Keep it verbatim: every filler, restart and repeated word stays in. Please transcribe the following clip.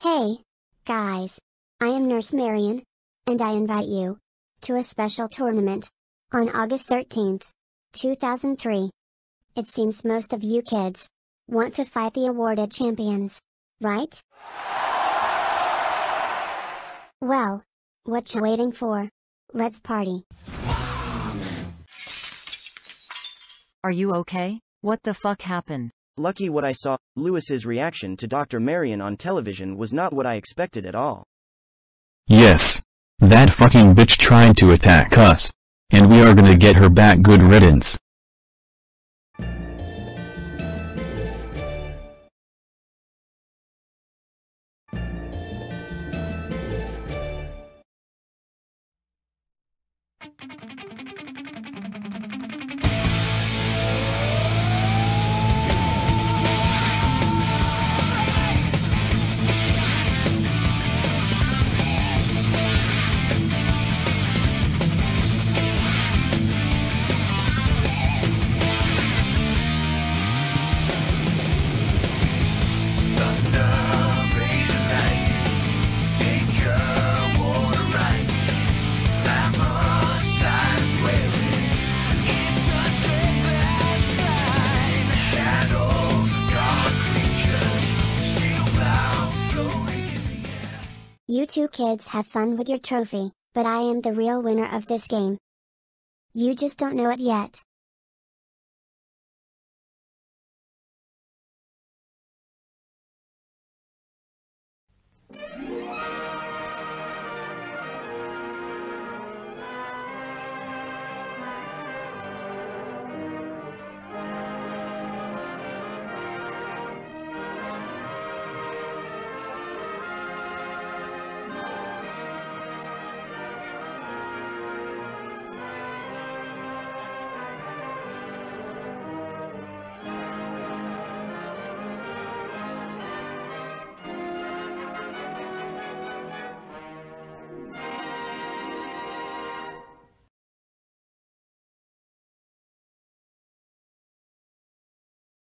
Hey, guys. I am Nurse Marion, and I invite you to a special tournament on August thirteenth, two thousand three. It seems most of you kids want to fight the awarded champions, right? Well, what you waiting for? Let's party. Are you okay? What the fuck happened? Lucky what I saw. Lewis's reaction to Doctor Marion on television was not what I expected at all. Yes. That fucking bitch tried to attack us. And we are gonna get her back. Good riddance. You two kids have fun with your trophy, but I am the real winner of this game. You just don't know it yet.